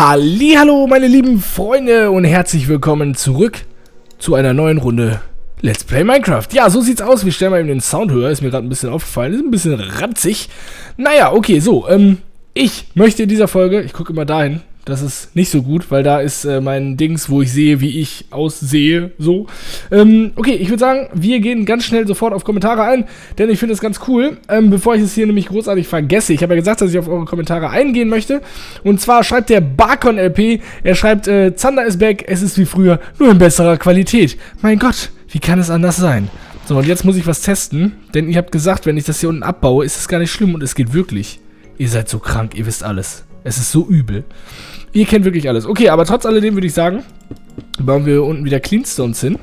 Hallihallo meine lieben Freunde und herzlich willkommen zurück zu einer neuen Runde Let's Play Minecraft. Ja, so sieht's aus. Wir stellen mal eben den Sound höher. Ist mir gerade ein bisschen aufgefallen. Ist ein bisschen ranzig. Naja, okay, so. Ich möchte in dieser Folge, ich gucke immer dahin, das ist nicht so gut, weil da ist mein Dings, wo ich sehe, wie ich aussehe, so. Okay, ich würde sagen, wir gehen ganz schnell sofort auf Kommentare ein, denn ich finde es ganz cool, bevor ich es hier nämlich großartig vergesse. Ich habe ja gesagt, dass ich auf eure Kommentare eingehen möchte. Und zwar schreibt der Barcon LP, er schreibt, Zander ist back, es ist wie früher, nur in besserer Qualität. Mein Gott, wie kann es anders sein? So, und jetzt muss ich was testen, denn ihr habt gesagt, wenn ich das hier unten abbaue, ist es gar nicht schlimm und es geht wirklich. Ihr seid so krank, ihr wisst alles. Es ist so übel. Ihr kennt wirklich alles. Okay, aber trotz alledem würde ich sagen, bauen wir unten wieder Cleanstones hin.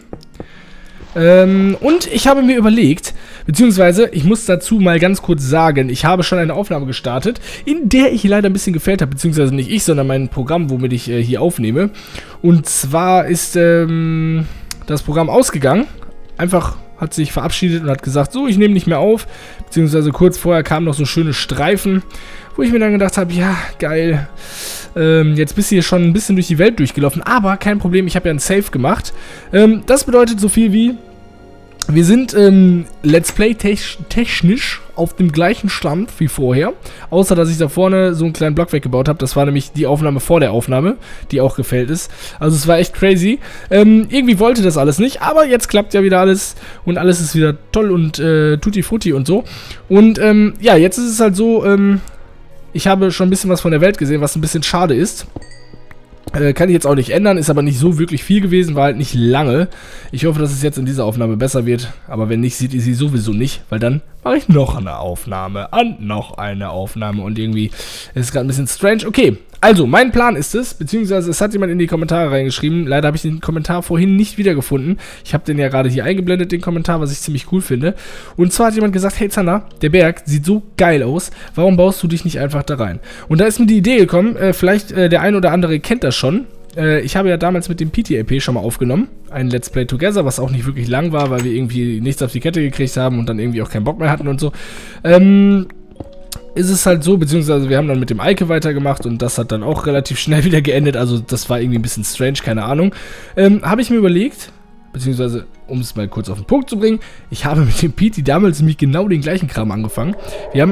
Und ich habe mir überlegt, beziehungsweise ich muss dazu mal ganz kurz sagen, ich habe schon eine Aufnahme gestartet, in der ich leider ein bisschen gefällt habe, beziehungsweise nicht ich, sondern mein Programm, womit ich hier aufnehme. Und zwar ist das Programm ausgegangen, einfach hat sich verabschiedet und hat gesagt, so, ich nehme nicht mehr auf, beziehungsweise kurz vorher kamen noch so schöne Streifen, wo ich mir dann gedacht habe, ja, geil, jetzt bist du hier schon ein bisschen durch die Welt durchgelaufen, aber kein Problem, ich habe ja ein Save gemacht. Das bedeutet so viel wie, wir sind Let's Play technisch auf dem gleichen Stand wie vorher, außer dass ich da vorne so einen kleinen Block weggebaut habe. Das war nämlich die Aufnahme vor der Aufnahme, die auch gefällt ist. Also es war echt crazy. Irgendwie wollte das alles nicht, aber jetzt klappt ja wieder alles und alles ist wieder toll und tutti frutti und so. Und ja, jetzt ist es halt so, ich habe schon ein bisschen was von der Welt gesehen, was ein bisschen schade ist. Kann ich jetzt auch nicht ändern, ist aber nicht so wirklich viel gewesen, war halt nicht lange. Ich hoffe, dass es jetzt in dieser Aufnahme besser wird, aber wenn nicht, seht ihr sie sowieso nicht, weil dann mache ich noch eine Aufnahme und noch eine Aufnahme und irgendwie ist es gerade ein bisschen strange. Okay, also mein Plan ist es, beziehungsweise es hat jemand in die Kommentare reingeschrieben, leider habe ich den Kommentar vorhin nicht wiedergefunden. Ich habe den ja gerade hier eingeblendet, den Kommentar, was ich ziemlich cool finde. Und zwar hat jemand gesagt, hey Zander, der Berg sieht so geil aus, warum baust du dich nicht einfach da rein? Und da ist mir die Idee gekommen, vielleicht der ein oder andere kennt das schon. Ich habe ja damals mit dem PT-LP schon mal aufgenommen, ein Let's Play Together, was auch nicht wirklich lang war, weil wir irgendwie nichts auf die Kette gekriegt haben und dann irgendwie auch keinen Bock mehr hatten und so. Ist es halt so, beziehungsweise wir haben dann mit dem Eike weitergemacht und das hat dann auch relativ schnell wieder geendet, also das war irgendwie ein bisschen strange, keine Ahnung. Habe ich mir überlegt, beziehungsweise um es mal kurz auf den Punkt zu bringen, ich habe mit dem PT damals nämlich genau den gleichen Kram angefangen. Wir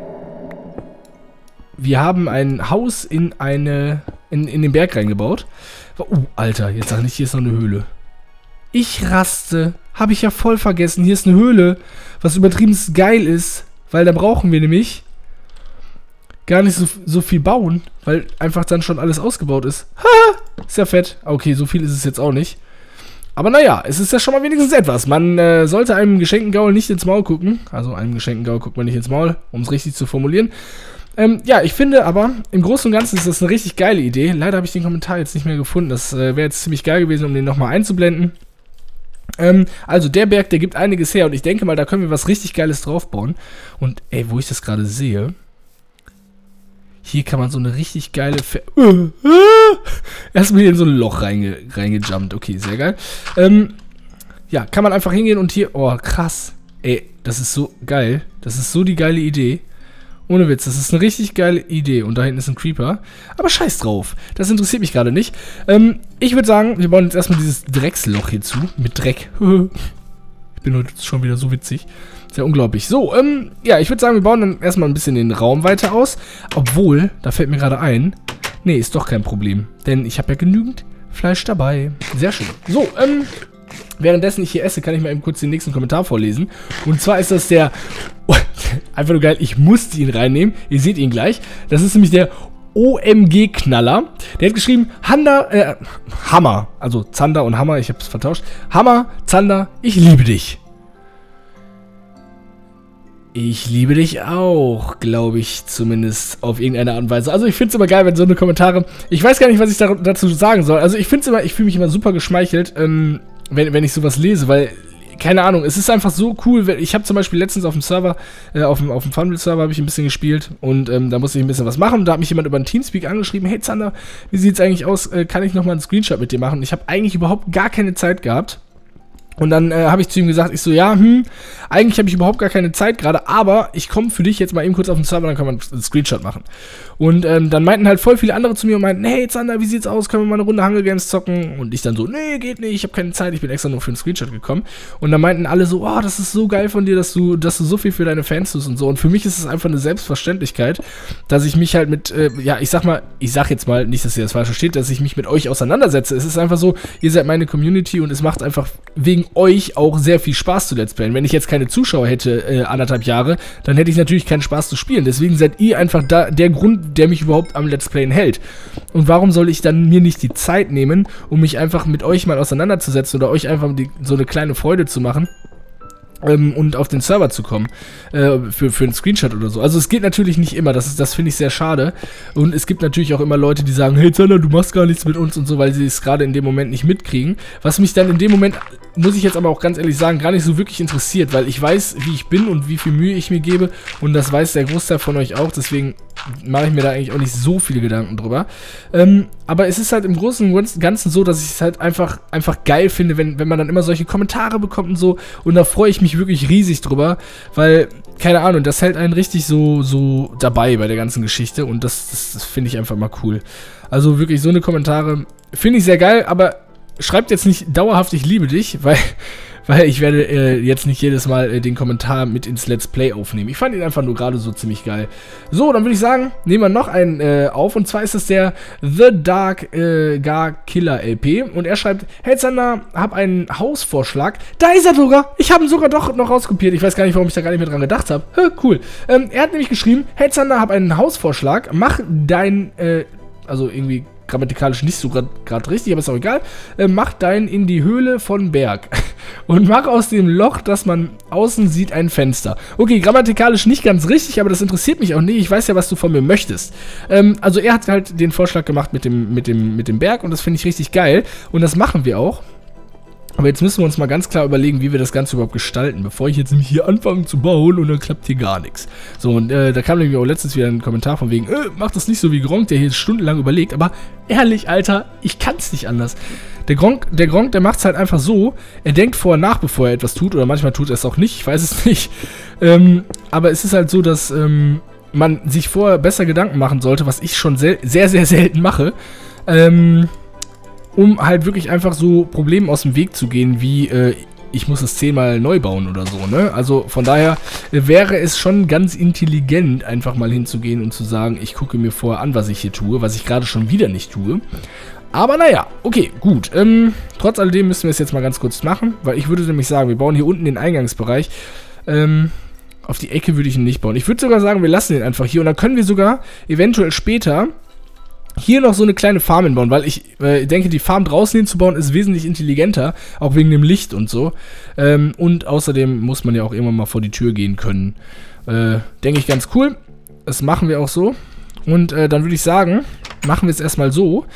haben ein Haus in den Berg reingebaut. Alter, jetzt sag nicht, hier ist noch eine Höhle. Ich raste. Habe ich ja voll vergessen. Hier ist eine Höhle, was übertrieben geil ist, weil da brauchen wir nämlich gar nicht so viel bauen, weil einfach dann schon alles ausgebaut ist. Ha! Ist ja fett. Okay, so viel ist es jetzt auch nicht. Aber naja, es ist ja schon mal wenigstens etwas. Man sollte einem geschenkten Gaul nicht ins Maul gucken. Also einem geschenkten Gaul guckt man nicht ins Maul, um es richtig zu formulieren. Ja, ich finde aber, im Großen und Ganzen ist das eine richtig geile Idee. Leider habe ich den Kommentar jetzt nicht mehr gefunden. Das wäre jetzt ziemlich geil gewesen, um den nochmal einzublenden. Also der Berg, der gibt einiges her und ich denke mal, da können wir was richtig Geiles draufbauen. Und ey, wo ich das gerade sehe, hier kann man so eine richtig geile erstmal hier in so ein Loch reingejumpt. Okay, sehr geil. Ja, kann man einfach hingehen und hier, oh krass. Ey, das ist so geil. Das ist so die geile Idee. Ohne Witz, das ist eine richtig geile Idee. Und da hinten ist ein Creeper. Aber scheiß drauf. Das interessiert mich gerade nicht. Ich würde sagen, wir bauen jetzt erstmal dieses Drecksloch hier zu. Mit Dreck. Ich bin heute schon wieder so witzig. Ist ja unglaublich. So, ja, ich würde sagen, wir bauen dann erstmal ein bisschen den Raum weiter aus. Obwohl, da fällt mir gerade ein. Nee, ist doch kein Problem. Denn ich habe ja genügend Fleisch dabei. Sehr schön. So, währenddessen ich hier esse, kann ich mal eben kurz den nächsten Kommentar vorlesen. Und zwar ist das der... Oh, einfach nur geil, ich musste ihn reinnehmen. Ihr seht ihn gleich. Das ist nämlich der OMG-Knaller. Der hat geschrieben, Hammer. Also Zander und Hammer, ich habe es vertauscht. Hammer, Zander, ich liebe dich. Ich liebe dich auch, glaube ich, zumindest auf irgendeine Art und Weise. Also ich finde es immer geil, wenn so eine Kommentare... Ich weiß gar nicht, was ich dazu sagen soll. Also ich finde es immer, ich fühle mich immer super geschmeichelt, wenn ich sowas lese, weil... Keine Ahnung, es ist einfach so cool. Ich habe zum Beispiel letztens auf dem Server, auf dem Funville-Server habe ich ein bisschen gespielt und da musste ich ein bisschen was machen. Und da hat mich jemand über einen Teamspeak angeschrieben, hey Zander, wie sieht es eigentlich aus, kann ich nochmal einen Screenshot mit dir machen? Und ich habe eigentlich überhaupt gar keine Zeit gehabt. Und dann habe ich zu ihm gesagt, ich so, ja, eigentlich habe ich überhaupt gar keine Zeit gerade, aber ich komme für dich jetzt mal eben kurz auf den Server, dann kann man einen Screenshot machen. Und dann meinten halt voll viele andere zu mir und meinten, hey Zander, wie sieht's aus, können wir mal eine Runde Hunger Games zocken? Und ich dann so, nee, geht nicht, ich habe keine Zeit, ich bin extra nur für einen Screenshot gekommen. Und dann meinten alle so, oh, das ist so geil von dir, dass du so viel für deine Fans tust und so. Und für mich ist es einfach eine Selbstverständlichkeit, dass ich mich halt mit, ich sag jetzt mal, nicht, dass ihr das falsch versteht, dass ich mich mit euch auseinandersetze. Es ist einfach so, ihr seid meine Community und es macht einfach wegen euch auch sehr viel Spaß zu Let's Playen. Wenn ich jetzt keine Zuschauer hätte, 1,5 Jahre, dann hätte ich natürlich keinen Spaß zu spielen. Deswegen seid ihr einfach der Grund, der mich überhaupt am Let's Playen hält. Und warum soll ich dann mir nicht die Zeit nehmen, um mich einfach mit euch mal auseinanderzusetzen oder euch einfach so eine kleine Freude zu machen? Und auf den Server zu kommen, für einen Screenshot oder so. Also es geht natürlich nicht immer, das finde ich sehr schade. Und es gibt natürlich auch immer Leute, die sagen, hey Zander, du machst gar nichts mit uns und so, weil sie es gerade in dem Moment nicht mitkriegen. Was mich dann in dem Moment, muss ich jetzt aber auch ganz ehrlich sagen, gar nicht so wirklich interessiert, weil ich weiß, wie ich bin und wie viel Mühe ich mir gebe und das weiß der Großteil von euch auch, deswegen mache ich mir da eigentlich auch nicht so viele Gedanken drüber. Aber es ist halt im Großen und Ganzen so, dass ich es halt einfach geil finde, wenn man dann immer solche Kommentare bekommt und so. Und da freue ich mich wirklich riesig drüber, weil, keine Ahnung, das hält einen richtig so dabei bei der ganzen Geschichte. Und das finde ich einfach mal cool. Also wirklich, so eine Kommentare finde ich sehr geil, aber schreibt jetzt nicht dauerhaft, ich liebe dich, weil ich werde jetzt nicht jedes Mal den Kommentar mit ins Let's Play aufnehmen. Ich fand ihn einfach nur gerade so ziemlich geil. So, dann würde ich sagen, nehmen wir noch einen auf. Und zwar ist es der The Dark Gar Killer LP. Und er schreibt, hey Zander, hab einen Hausvorschlag. Da ist er sogar. Ich habe ihn sogar doch noch rauskopiert. Ich weiß gar nicht, warum ich da gar nicht mehr dran gedacht habe. Cool. Er hat nämlich geschrieben, hey Zander, hab einen Hausvorschlag. Mach dein, also irgendwie grammatikalisch nicht so gerade richtig, aber ist auch egal. Mach deinen in die Höhle von Berg. Und mach aus dem Loch, das man außen sieht, ein Fenster. Okay, grammatikalisch nicht ganz richtig, aber das interessiert mich auch nicht. Ich weiß ja, was du von mir möchtest. Also er hat halt den Vorschlag gemacht mit dem Berg und das finde ich richtig geil. Und das machen wir auch. Aber jetzt müssen wir uns mal ganz klar überlegen, wie wir das Ganze überhaupt gestalten, bevor ich jetzt nämlich hier anfange zu bauen und dann klappt hier gar nichts. So, und da kam nämlich auch letztens wieder ein Kommentar von wegen, mach das nicht so wie Gronk, der hier stundenlang überlegt, aber ehrlich, Alter, ich kann's nicht anders. Der Gronk, der macht's halt einfach so, er denkt vorher nach, bevor er etwas tut, oder manchmal tut er es auch nicht, ich weiß es nicht. Aber es ist halt so, dass man sich vorher besser Gedanken machen sollte, was ich schon sehr, sehr selten mache, um halt wirklich einfach so Problemen aus dem Weg zu gehen, wie ich muss es 10-mal neu bauen oder so, ne? Also von daher wäre es schon ganz intelligent, einfach mal hinzugehen und zu sagen, ich gucke mir vorher an, was ich hier tue, was ich gerade schon wieder nicht tue. Aber naja, okay, gut. Trotz alledem müssen wir es jetzt mal ganz kurz machen, weil ich würde nämlich sagen, wir bauen hier unten den Eingangsbereich. Auf die Ecke würde ich ihn nicht bauen. Ich würde sogar sagen, wir lassen ihn einfach hier und dann können wir sogar eventuell später hier noch so eine kleine Farm hinbauen, weil ich denke, die Farm draußen hinzubauen ist wesentlich intelligenter, auch wegen dem Licht und so. Und außerdem muss man ja auch irgendwann mal vor die Tür gehen können. Denke ich ganz cool. Das machen wir auch so. Und dann würde ich sagen, machen wir es erstmal so,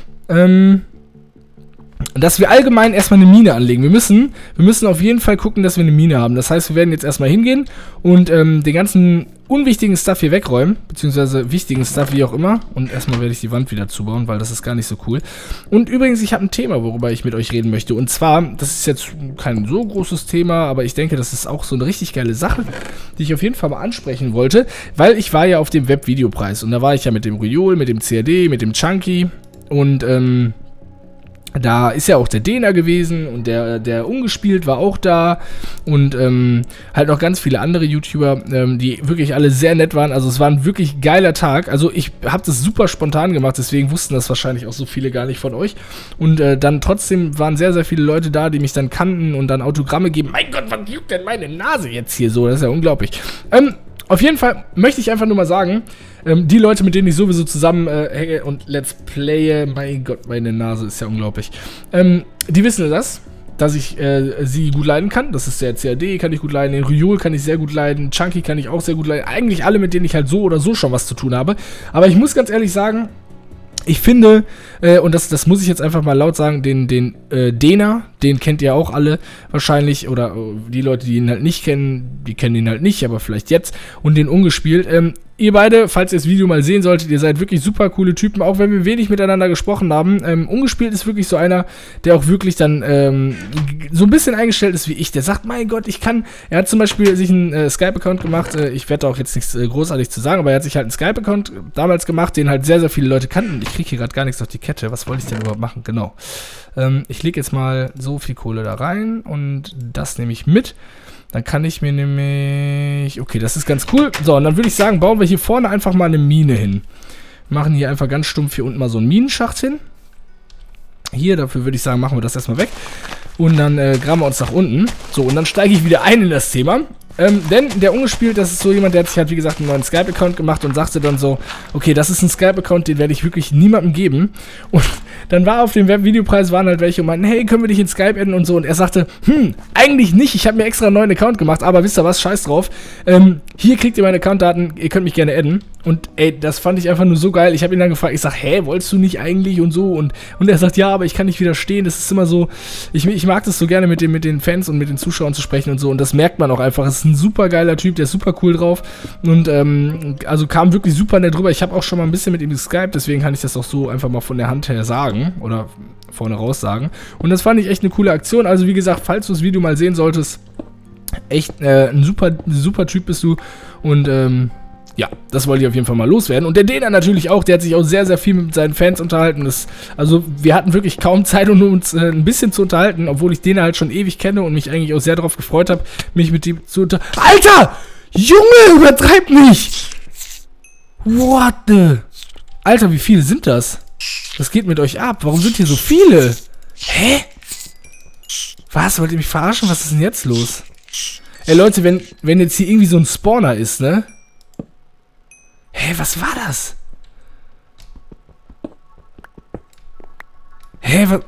dass wir allgemein erstmal eine Mine anlegen. Wir müssen auf jeden Fall gucken, dass wir eine Mine haben. Das heißt, wir werden jetzt erstmal hingehen und den ganzen unwichtigen Stuff hier wegräumen, beziehungsweise wichtigen Stuff, wie auch immer. Und erstmal werde ich die Wand wieder zubauen, weil das ist gar nicht so cool. Und übrigens, ich habe ein Thema, worüber ich mit euch reden möchte. Und zwar, das ist jetzt kein so großes Thema, aber ich denke, das ist auch so eine richtig geile Sache, die ich auf jeden Fall mal ansprechen wollte, weil ich war ja auf dem Webvideopreis und da war ich ja mit dem Riol, mit dem CAD, mit dem Chunky und da ist ja auch der Dena gewesen und der Ungespielt war auch da und halt noch ganz viele andere YouTuber, die wirklich alle sehr nett waren. Also es war ein wirklich geiler Tag. Also ich habe das super spontan gemacht, deswegen wussten das wahrscheinlich auch so viele gar nicht von euch. Und dann trotzdem waren sehr, sehr viele Leute da, die mich dann kannten und dann Autogramme geben. Mein Gott, was juckt denn meine Nase jetzt hier so? Das ist ja unglaublich. Auf jeden Fall möchte ich einfach nur mal sagen, die Leute, mit denen ich sowieso zusammen hänge und Let's Playe, mein Gott, meine Nase ist ja unglaublich, die wissen das, dass ich sie gut leiden kann. Das ist der CAD, kann ich gut leiden, den Riol kann ich sehr gut leiden, Chunky kann ich auch sehr gut leiden. Eigentlich alle, mit denen ich halt so oder so schon was zu tun habe. Aber ich muss ganz ehrlich sagen, ich finde, und das muss ich jetzt einfach mal laut sagen, den Dena, den kennt ihr auch alle wahrscheinlich, oder die Leute, die ihn halt nicht kennen, die kennen ihn halt nicht, aber vielleicht jetzt, und den ungespielt. Ihr beide, falls ihr das Video mal sehen solltet, ihr seid wirklich super coole Typen, auch wenn wir wenig miteinander gesprochen haben. Ungespielt ist wirklich so einer, der auch wirklich dann so ein bisschen eingestellt ist wie ich. Der sagt, mein Gott, er hat zum Beispiel sich einen Skype-Account gemacht, ich werde auch jetzt nichts großartig zu sagen, aber er hat sich halt einen Skype-Account damals gemacht, den halt sehr, sehr viele Leute kannten. Ich kriege hier gerade gar nichts auf die Kette, was wollte ich denn überhaupt machen? Genau. Ich lege jetzt mal so viel Kohle da rein und das nehme ich mit. Dann kann ich mir nämlich... Okay, das ist ganz cool. So, und dann würde ich sagen, bauen wir hier vorne einfach mal eine Mine hin. Wir machen hier einfach ganz stumpf hier unten mal so einen Minenschacht hin. Hier, dafür würde ich sagen, machen wir das erstmal weg. Und dann graben wir uns nach unten. So, und dann steige ich wieder ein in das Thema. Denn der Ungespielt, das ist so jemand, der hat sich halt, wie gesagt, einen neuen Skype-Account gemacht und sagte dann so, okay, das ist ein Skype-Account, den werde ich wirklich niemandem geben. Und dann war auf dem Webvideopreis, waren halt welche und meinten, hey, können wir dich in Skype adden und so. Und er sagte, eigentlich nicht, ich habe mir extra einen neuen Account gemacht, aber wisst ihr was, scheiß drauf. Hier kriegt ihr meine Accountdaten, ihr könnt mich gerne adden. Und ey, das fand ich einfach nur so geil. Ich habe ihn dann gefragt, ich sag, hä, wolltest du nicht eigentlich und so? Und er sagt, ja, aber ich kann nicht widerstehen. Das ist immer so, ich mag das so gerne mit den Fans und mit den Zuschauern zu sprechen und so. Und das merkt man auch einfach. Es ist ein super geiler Typ, der ist super cool drauf. Und also kam wirklich super nett drüber. Ich habe auch schon mal ein bisschen mit ihm geskypt, deswegen kann ich das auch so einfach mal von der Hand her sagen. Oder vorne raus sagen. Und das fand ich echt eine coole Aktion. Also wie gesagt, falls du das Video mal sehen solltest, echt ein super Typ bist du. Und ja, das wollte ich auf jeden Fall mal loswerden. Und der Dena natürlich auch, der hat sich auch sehr, sehr viel mit seinen Fans unterhalten. Also wir hatten wirklich kaum Zeit, um uns ein bisschen zu unterhalten, obwohl ich Dena halt schon ewig kenne und mich eigentlich auch sehr darauf gefreut habe, mich mit ihm zu unterhalten. Alter! Junge, übertreib nicht! What the? Alter, wie viele sind das? Was geht mit euch ab? Warum sind hier so viele? Hä? Was? Wollt ihr mich verarschen? Was ist denn jetzt los? Ey Leute, wenn jetzt hier irgendwie so ein Spawner ist, ne? Hä, was war das? Hä, was?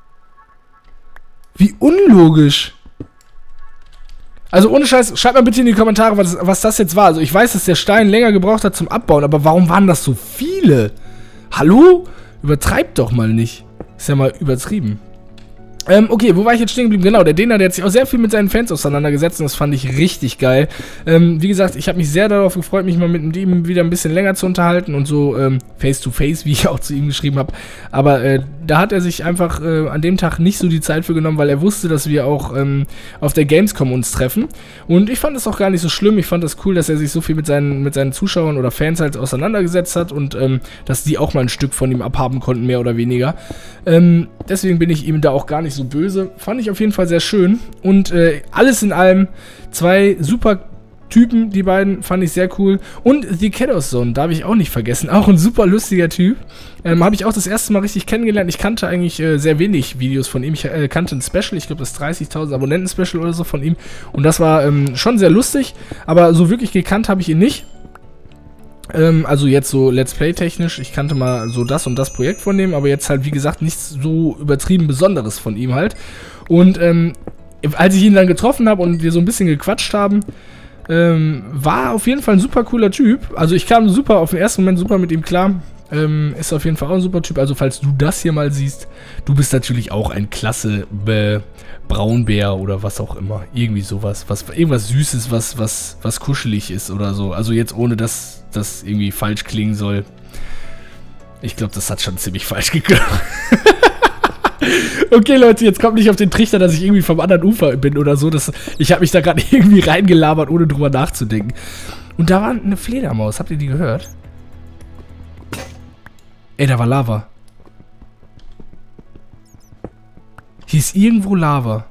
Wie unlogisch. Also ohne Scheiß, schreibt mal bitte in die Kommentare, was das jetzt war. Also ich weiß, dass der Stein länger gebraucht hat zum Abbauen, aber warum waren das so viele? Hallo? Übertreibt doch mal nicht. Ist ja mal übertrieben. Okay, wo war ich jetzt stehen geblieben? Genau, der Dena, der hat sich auch sehr viel mit seinen Fans auseinandergesetzt und das fand ich richtig geil. Wie gesagt, ich habe mich sehr darauf gefreut, mich mal mit ihm wieder ein bisschen länger zu unterhalten und so face to face, wie ich auch zu ihm geschrieben habe. Aber da hat er sich einfach an dem Tag nicht so die Zeit für genommen, weil er wusste, dass wir auch auf der Gamescom uns treffen. Und ich fand das auch gar nicht so schlimm. Ich fand das cool, dass er sich so viel mit seinen Zuschauern oder Fans halt auseinandergesetzt hat und dass die auch mal ein Stück von ihm abhaben konnten, mehr oder weniger. Deswegen bin ich ihm da auch gar nicht so böse. Fand ich auf jeden Fall sehr schön. Und alles in allem 2 super Typen, die beiden, fand ich sehr cool. Und The Chaos Zone, darf ich auch nicht vergessen. Auch ein super lustiger Typ. Habe ich auch das erste Mal richtig kennengelernt. Ich kannte eigentlich sehr wenig Videos von ihm. Ich kannte ein Special, ich glaube das 30.000 Abonnenten-Special oder so von ihm. Und das war schon sehr lustig. Aber so wirklich gekannt habe ich ihn nicht. Also jetzt so Let's Play technisch, ich kannte mal so das und das Projekt von dem, aber jetzt halt wie gesagt nichts so übertrieben Besonderes von ihm halt. Und als ich ihn dann getroffen habe und wir so ein bisschen gequatscht haben, war auf jeden Fall ein super cooler Typ. Also ich kam super, auf den ersten Moment super mit ihm klar. Ist auf jeden Fall auch ein super Typ. Also falls du das hier mal siehst, du bist natürlich auch ein klasse Braunbär oder was auch immer. Irgendwie sowas. Irgendwas Süßes, was kuschelig ist oder so. Also jetzt ohne, dass das irgendwie falsch klingen soll. Ich glaube, das hat schon ziemlich falsch geklungen. Okay, Leute, jetzt kommt nicht auf den Trichter, dass ich irgendwie vom anderen Ufer bin oder so. Ich habe mich da gerade irgendwie reingelabert, ohne drüber nachzudenken. Und da war eine Fledermaus. Habt ihr die gehört? Ey, da war Lava. Hier ist irgendwo Lava.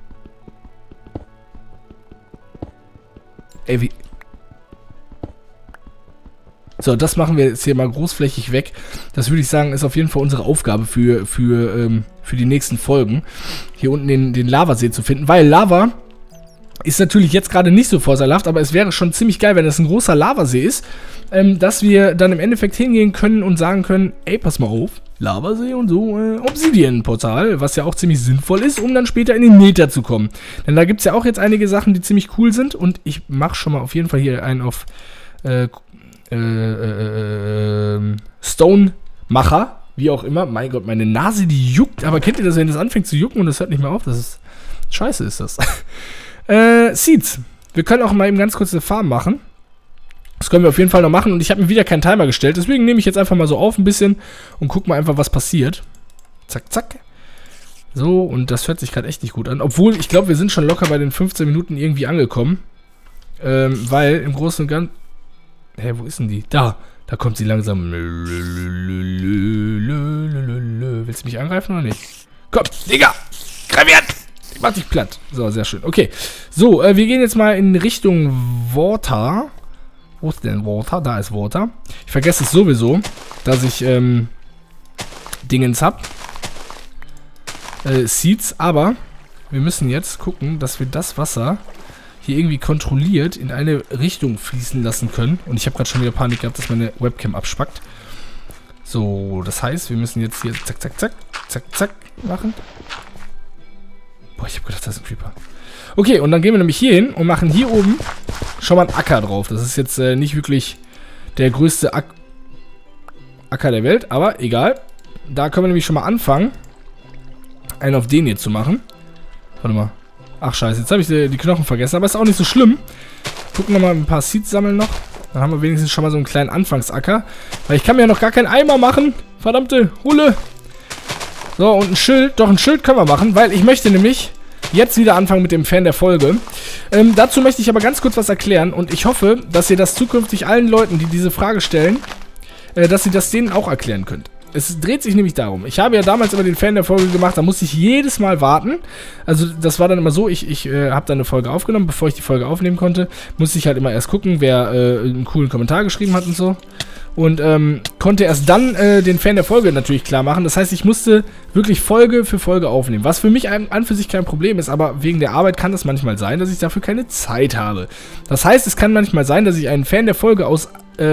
Ey, wie... So, das machen wir jetzt hier mal großflächig weg. Das würde ich sagen, ist auf jeden Fall unsere Aufgabe für die nächsten Folgen. Hier unten den Lavasee zu finden. Weil Lava ist natürlich jetzt gerade nicht so vorteilhaft, aber es wäre schon ziemlich geil, wenn das ein großer Lavasee ist, dass wir dann im Endeffekt hingehen können und sagen können, ey, pass mal auf, Lavasee und so, Obsidian-Portal, was ja auch ziemlich sinnvoll ist, um dann später in den Nether zu kommen. Denn da gibt es ja auch jetzt einige Sachen, die ziemlich cool sind und ich mache schon mal auf jeden Fall hier einen auf Stone-Macher, Wie auch immer. Mein Gott, meine Nase, die juckt. Aber kennt ihr das, wenn es anfängt zu jucken und es hört nicht mehr auf? Das ist... Scheiße ist das. Seeds. Wir können auch mal eben ganz kurz eine Farm machen. Das können wir auf jeden Fall noch machen. Und ich habe mir wieder keinen Timer gestellt. Deswegen nehme ich jetzt einfach mal so auf ein bisschen und guck mal einfach, was passiert. Zack, zack. So, und das hört sich gerade echt nicht gut an. Obwohl, ich glaube, wir sind schon locker bei den 15 Minuten irgendwie angekommen. Weil im Großen und Ganzen... Hä, wo ist denn die? Da kommt sie langsam. Willst du mich angreifen oder nicht? Komm, Digga! Greif an! Ich mach dich platt. So, sehr schön. Okay. So, wir gehen jetzt mal in Richtung Water. Wo ist denn Water? Da ist Water. Ich vergesse es sowieso, dass ich Dingens hab. Seeds, aber wir müssen jetzt gucken, dass wir das Wasser hier irgendwie kontrolliert in eine Richtung fließen lassen können. Und ich habe gerade schon wieder Panik gehabt, dass meine Webcam abspackt. So, das heißt, wir müssen jetzt hier zack, zack, zack, zack, zack machen. Boah, ich habe gedacht, das ist ein Creeper. Okay, und dann gehen wir nämlich hier hin und machen hier oben schon mal einen Acker drauf. Das ist jetzt nicht wirklich der größte Acker der Welt, aber egal. Da können wir nämlich schon mal anfangen, einen auf den hier zu machen. Warte mal. Ach scheiße, jetzt habe ich die Knochen vergessen, aber ist auch nicht so schlimm. Gucken wir mal ein paar Seeds sammeln noch. Dann haben wir wenigstens schon mal so einen kleinen Anfangsacker. Weil ich kann mir ja noch gar keinen Eimer machen. Verdammte Hulle. So, und ein Schild. Doch, ein Schild können wir machen, weil ich möchte nämlich jetzt wieder anfangen mit dem Fan der Folge. Dazu möchte ich aber ganz kurz was erklären. Und ich hoffe, dass ihr das zukünftig allen Leuten, die diese Frage stellen, dass ihr das denen auch erklären könnt. Es dreht sich nämlich darum. Ich habe ja damals immer den Fan der Folge gemacht, da musste ich jedes Mal warten. Also das war dann immer so, ich habe dann eine Folge aufgenommen, bevor ich die Folge aufnehmen konnte, musste ich halt immer erst gucken, wer einen coolen Kommentar geschrieben hat und so. Und konnte erst dann den Fan der Folge natürlich klar machen. Das heißt, ich musste wirklich Folge für Folge aufnehmen. Was für mich an für sich kein Problem ist, aber wegen der Arbeit kann es manchmal sein, dass ich dafür keine Zeit habe. Das heißt, es kann manchmal sein, dass ich einen Fan der Folge aus...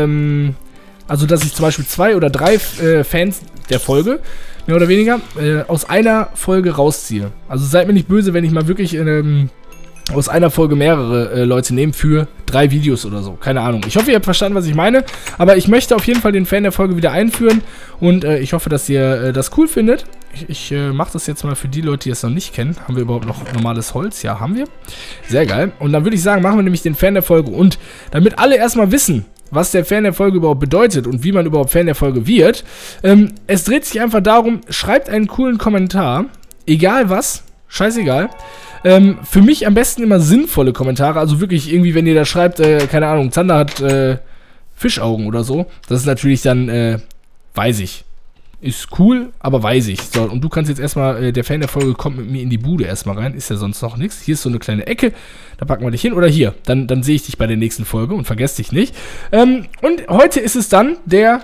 Also, dass ich zum Beispiel 2 oder 3 Fans der Folge, mehr oder weniger, aus einer Folge rausziehe. Also seid mir nicht böse, wenn ich mal wirklich aus einer Folge mehrere Leute nehme für 3 Videos oder so. Keine Ahnung. Ich hoffe, ihr habt verstanden, was ich meine. Aber ich möchte auf jeden Fall den Fan der Folge wieder einführen. Und ich hoffe, dass ihr das cool findet. Ich mache das jetzt mal für die Leute, die es noch nicht kennen. Haben wir überhaupt noch normales Holz? Ja, haben wir. Sehr geil. Und dann würde ich sagen, machen wir nämlich den Fan der Folge. Und damit alle erstmal wissen, was der Fan der Folge überhaupt bedeutet und wie man überhaupt Fan der Folge wird. Es dreht sich einfach darum, schreibt einen coolen Kommentar, egal was, scheißegal. Für mich am besten immer sinnvolle Kommentare, also wirklich irgendwie, wenn ihr da schreibt, keine Ahnung, Zander hat Fischaugen oder so, das ist natürlich dann, weiß ich. Ist cool, aber weiß ich. So, und du kannst jetzt erstmal, der Fan der Folge kommt mit mir in die Bude erstmal rein. Ist ja sonst noch nichts. Hier ist so eine kleine Ecke. Da packen wir dich hin. Oder hier. Dann sehe ich dich bei der nächsten Folge und vergesst dich nicht. Und heute ist es dann der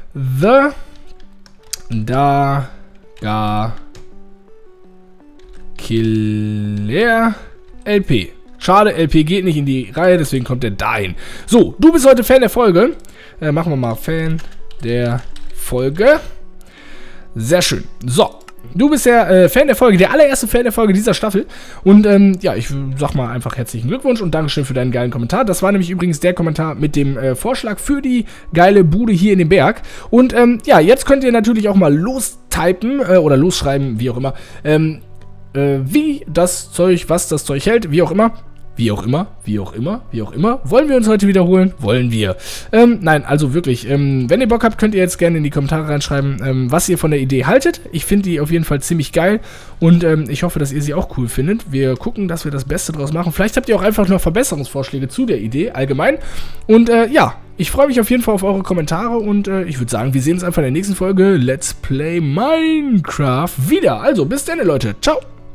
Killer LP. Schade, LP geht nicht in die Reihe, deswegen kommt der dahin. So, du bist heute Fan der Folge. Machen wir mal Fan der Folge. Sehr schön. So, du bist der Fan der Folge, der allererste Fan der Folge dieser Staffel. Und ja, ich sag mal einfach herzlichen Glückwunsch und Dankeschön für deinen geilen Kommentar. Das war nämlich übrigens der Kommentar mit dem Vorschlag für die geile Bude hier in dem Berg. Und ja, jetzt könnt ihr natürlich auch mal lostypen oder losschreiben, wie auch immer, wie das Zeug, was das Zeug hält, wie auch immer. Wie auch immer. Wollen wir uns heute wiederholen? Wollen wir. Nein, also wirklich. Wenn ihr Bock habt, könnt ihr jetzt gerne in die Kommentare reinschreiben, was ihr von der Idee haltet. Ich finde die auf jeden Fall ziemlich geil. Und ich hoffe, dass ihr sie auch cool findet. Wir gucken, dass wir das Beste draus machen. Vielleicht habt ihr auch einfach noch Verbesserungsvorschläge zu der Idee, allgemein. Und ja, ich freue mich auf jeden Fall auf eure Kommentare. Und ich würde sagen, wir sehen uns einfach in der nächsten Folge Let's Play Minecraft wieder. Also, bis dann, Leute. Ciao.